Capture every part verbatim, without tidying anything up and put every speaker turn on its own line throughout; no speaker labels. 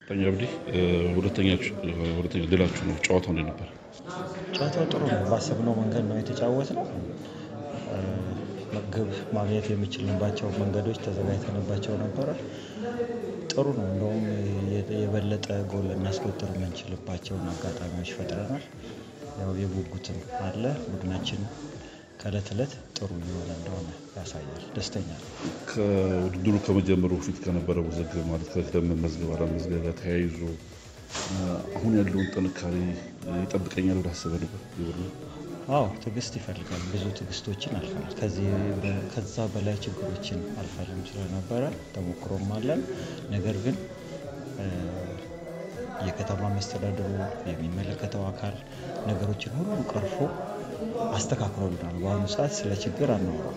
ተኛብዲ ሁለተኛ ሁለተኛ ድላችሁ ነው ጨዋታው እንዴት ነበር?
ጨዋታው ጥሩ ነው። ባሰብነው መንገድ ነው የተጫወትነው። ግብ ማግኘት የሚችልባቸው መንገዶች ተዘጋጅተንባቸው ነበር። ጥሩ ነው። እንደውም የበለጠ ጎል እናስቆጥር የምንችልባቸውን አጋጣሚዎች ፈጥረናል። ያው የጉጉትም አለ ቡድናችን ከእለት እለት ጥሩ እየሆነ እንደሆነ ያሳያል። ደስተኛ ነኝ።
ከውድድሩ ከመጀመሩ በፊት ከነበረው ውዝግብ ማለት ከክለብ መመዝገብ አለመመዝገብ ጋር ተያይዞ አሁን ያለውን ጥንካሬ ይጠብቀኛል ብለህ አስበህ ነበር?
አዎ ትዕግስት ይፈልጋል። ብዙ ትዕግስቶችን አልፈናል። ከዚህ ከዛ በላይ ችግሮችን አልፈንም ስለነበረ ተሞክሮም አለን። ነገር ግን የከተማ መስተዳድሩ የሚመለከተው አካል ነገሮችን ሁሉ ቀርፎ አስተካክሎልናል። በአሁኑ ሰዓት ስለ ችግር አናወራም።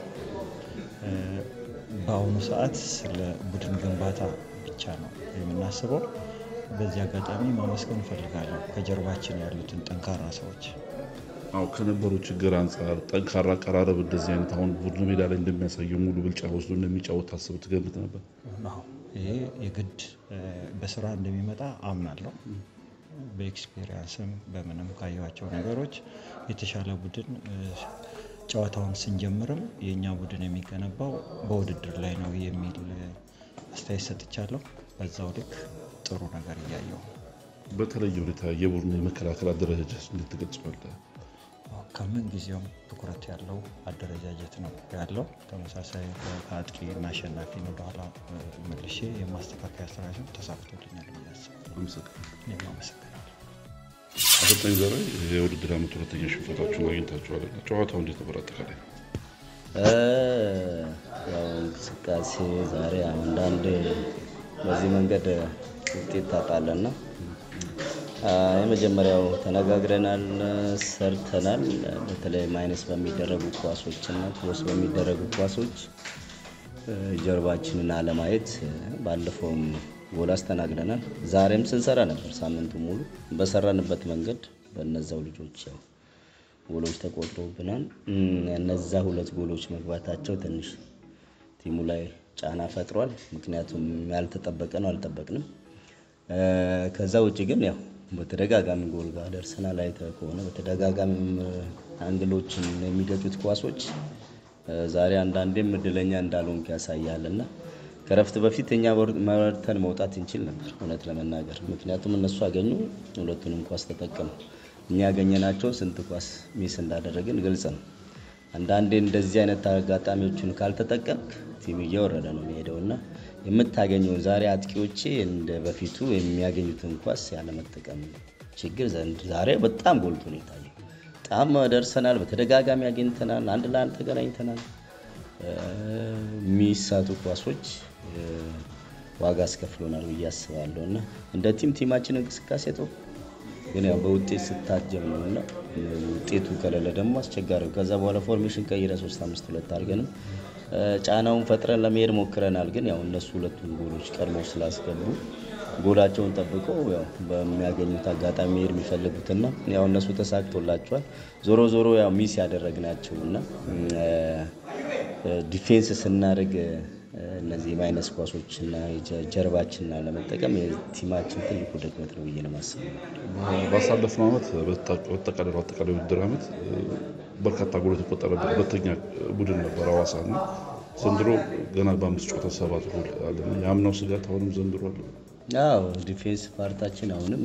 በአሁኑ ሰዓት ስለ ቡድን ግንባታ ብቻ ነው የምናስበው። በዚህ አጋጣሚ ማመስገን እፈልጋለሁ ከጀርባችን ያሉትን ጠንካራ ሰዎች።
አዎ ከነበሩ ችግር አንፃር ጠንካራ አቀራረብ እንደዚህ አይነት አሁን ቡድን ሜዳ ላይ እንደሚያሳየው ሙሉ ብልጫ ወስዶ እንደሚጫወት ታስብ ትገምት ነበር?
አዎ ይሄ የግድ በስራ እንደሚመጣ አምናለሁ። በኤክስፒሪየንስም በምንም ካየኋቸው ነገሮች የተሻለ ቡድን ጨዋታውን ስንጀምርም የኛ ቡድን የሚገነባው በውድድር ላይ ነው የሚል አስተያየት ሰጥቻለሁ። በዛው ልክ ጥሩ ነገር እያየሁ
በተለየ ሁኔታ የቡድኑ የመከላከል አደረጃጀት እንዴት ትገልጸዋለህ?
ከምን ጊዜውም ትኩረት ያለው አደረጃጀት ነው ያለው። ተመሳሳይ ከአጥቂ እና አሸናፊ ነው ወደኋላ መልሼ የማስተካከያ ስራችን ተሳክቶልኛል ብዬ አስባለሁ። እኔም አመሰግናለሁ።
አሰልጣኝ ዘራይ የውድድር ዓመቱ ሁለተኛ ሽንፈታችሁን አግኝታችኋል። ጨዋታው እንዴት ነበር አጠቃላይ?
ያው እንቅስቃሴ ዛሬ አንዳንዴ በዚህ መንገድ ውጤት ታጣለና የመጀመሪያው ተነጋግረናል፣ ሰርተናል። በተለይ ማይነስ በሚደረጉ ኳሶችና ክሮስ በሚደረጉ ኳሶች ጀርባችንን አለማየት ባለፈውም ጎል አስተናግደናል። ዛሬም ስንሰራ ነበር ሳምንቱ ሙሉ በሰራንበት መንገድ በእነዛው ልጆች ያው ጎሎች ተቆጥሮብናል። እነዛ ሁለት ጎሎች መግባታቸው ትንሽ ቲሙ ላይ ጫና ፈጥሯል። ምክንያቱም ያልተጠበቀ ነው፣ አልጠበቅንም። ከዛ ውጪ ግን ያው በተደጋጋሚ ጎል ጋር ደርሰናል። አይተህ ከሆነ በተደጋጋሚ አንግሎችን የሚገጩት ኳሶች ዛሬ አንዳንዴም እድለኛ እንዳልሆንክ ያሳያልና ከረፍት በፊት እኛ መርተን መውጣት እንችል ነበር እውነት ለመናገር። ምክንያቱም እነሱ አገኙ፣ ሁለቱንም ኳስ ተጠቀሙ። እኛ ያገኘናቸው ስንት ኳስ ሚስ እንዳደረግን ግልጽ ነው። አንዳንዴ እንደዚህ አይነት አጋጣሚዎችን ካልተጠቀምክ ቲም እየወረደ ነው የሚሄደውና የምታገኘው ዛሬ አጥቂዎቼ እንደ በፊቱ የሚያገኙትን ኳስ ያለ መጠቀም ችግር ዘንድ ዛሬ በጣም ጎልቶ ነው የታየው። በጣም ደርሰናል፣ በተደጋጋሚ አግኝተናል፣ አንድ ለአንድ ተገናኝተናል። ሚሳቱ ኳሶች ዋጋ አስከፍሎናል ብዬ አስባለሁና እንደ ቲም ቲማችን እንቅስቃሴ ጥሩ ግን ያው በውጤት ስታጀብ ነውና ውጤቱ ከሌለ ደግሞ አስቸጋሪ። ከዛ በኋላ ፎርሜሽን ቀይረ ሶስት አምስት ሁለት አድርገን ጫናውን ፈጥረን ለመሄድ ሞክረናል። ግን ያው እነሱ ሁለቱን ጎሎች ቀድመው ስላስገቡ ጎላቸውን ጠብቀው ያው በሚያገኙት አጋጣሚ መሄድ የሚፈልጉትና ያው እነሱ ተሳክቶላቸዋል። ዞሮ ዞሮ ያው ሚስ ያደረግናቸውና ዲፌንስ ስናደርግ እነዚህ ማይነስ ኳሶችና ጀርባችንና ለመጠቀም የቲማችን ትልቁ ድክመት ነው ብዬ ነው የማስበው።
ባሳለፍነው ዓመት በተጠቃለለ አጠቃላይ ውድድር ዓመት በርካታ ጎሎች የተቆጠረበት ሁለተኛ ቡድን ነበር ሐዋሳና ዘንድሮ ገና በአምስት ጨዋታ ሰባት ጎል አለ። ያምናው ስጋት አሁንም ዘንድሮ አለ።
አዎ ዲፌንስ ፓርታችን አሁንም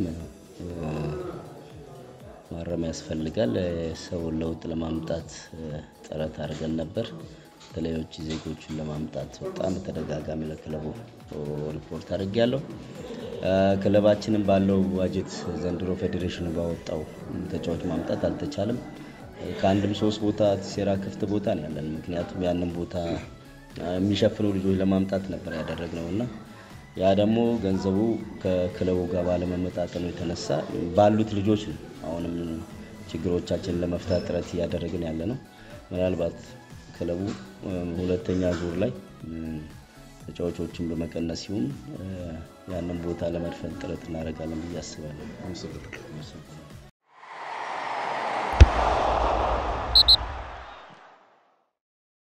ማረም ያስፈልጋል። ሰው ለውጥ ለማምጣት ጥረት አድርገን ነበር። ተለያዮች ዜጎችን ለማምጣት በጣም ተደጋጋሚ ለክለቡ ሪፖርት አድርጌያለሁ። ክለባችንን ባለው ባጀት ዘንድሮ ፌዴሬሽኑ ባወጣው ተጫዋች ማምጣት አልተቻለም። ከአንድም ሶስት ቦታ ሴራ ክፍት ቦታ ነው ያለን። ምክንያቱም ያንን ቦታ የሚሸፍኑ ልጆች ለማምጣት ነበር ያደረግነውና ያ ደግሞ ገንዘቡ ከክለቡ ጋር ባለመመጣጠኑ የተነሳ ባሉት ልጆች ነው አሁንም ችግሮቻችንን ለመፍታት ጥረት እያደረግን ያለነው። ምናልባት ክለቡ ሁለተኛ ዙር ላይ ተጫዋቾችን በመቀነስ ይሁን ያንን ቦታ ለመድፈን ጥረት እናደርጋለን ብዬ አስባለሁ።